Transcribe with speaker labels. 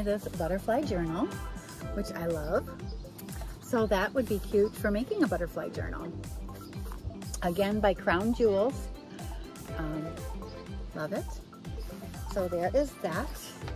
Speaker 1: this butterfly journal, which I love. So that would be cute for making a butterfly journal. Again, by Crown Jewels. Love it. So there is that.